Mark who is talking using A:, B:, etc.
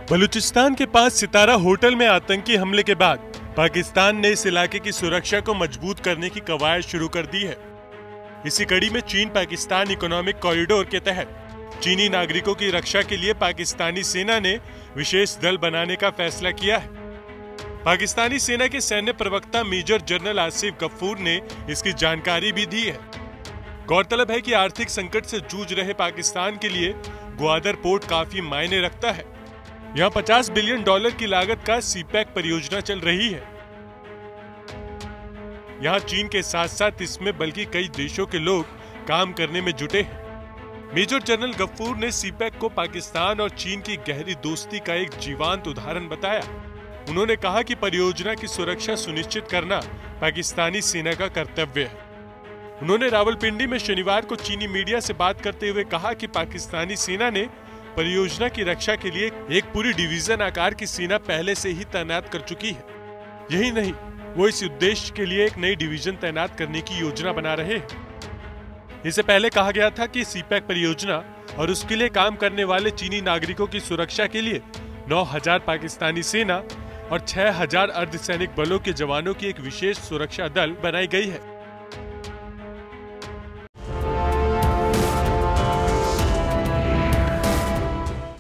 A: बलूचिस्तान के पास सितारा होटल में आतंकी हमले के बाद पाकिस्तान ने इस इलाके की सुरक्षा को मजबूत करने की कवायद शुरू कर दी है। इसी कड़ी में चीन पाकिस्तान इकोनॉमिक कॉरिडोर के तहत चीनी नागरिकों की रक्षा के लिए पाकिस्तानी सेना ने विशेष दल बनाने का फैसला किया है। पाकिस्तानी सेना के सैन्य प्रवक्ता मेजर जनरल आसिफ गफूर ने इसकी जानकारी भी दी है। गौरतलब है कि आर्थिक संकट से जूझ रहे पाकिस्तान के लिए ग्वादर पोर्ट काफी मायने रखता है। यहाँ $50 बिलियन की लागत का सीपैक परियोजना चल रही है। यहाँ चीन के साथ साथ इसमें बल्कि कई देशों के लोग काम करने में जुटे हैं। मेजर जनरल गफूर ने सीपैक को पाकिस्तान और चीन की गहरी दोस्ती का एक जीवंत उदाहरण बताया। उन्होंने कहा कि परियोजना की सुरक्षा सुनिश्चित करना पाकिस्तानी सेना का कर्तव्य है। उन्होंने रावलपिंडी में शनिवार को चीनी मीडिया से बात करते हुए कहा कि पाकिस्तानी सेना ने परियोजना की रक्षा के लिए एक पूरी डिवीजन आकार की सेना पहले से ही तैनात कर चुकी है। यही नहीं, वो इस उद्देश्य के लिए एक नई डिवीजन तैनात करने की योजना बना रहे हैं। इससे पहले कहा गया था कि सीपैक परियोजना और उसके लिए काम करने वाले चीनी नागरिकों की सुरक्षा के लिए 9,000 पाकिस्तानी सेना और 6,000 अर्धसैनिक बलों के जवानों की एक विशेष सुरक्षा दल बनाई गई है।